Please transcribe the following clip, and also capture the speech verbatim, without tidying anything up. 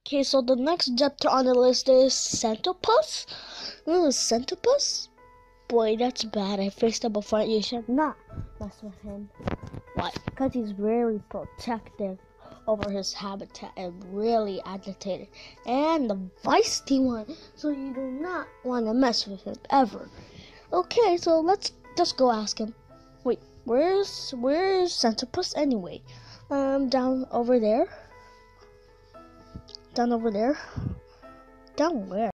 Okay, so the next debtor on the list is Sentopus. Ooh, Sentopus? Boy, that's bad. I faced him before. You should not mess with him. Why? Because he's very protective over his habitat and really agitated and the feisty one. So you do not want to mess with him ever. Okay, so let's just go ask him. Wait, where's where's Sentopus anyway? Um, down over there. Down over there. Down where?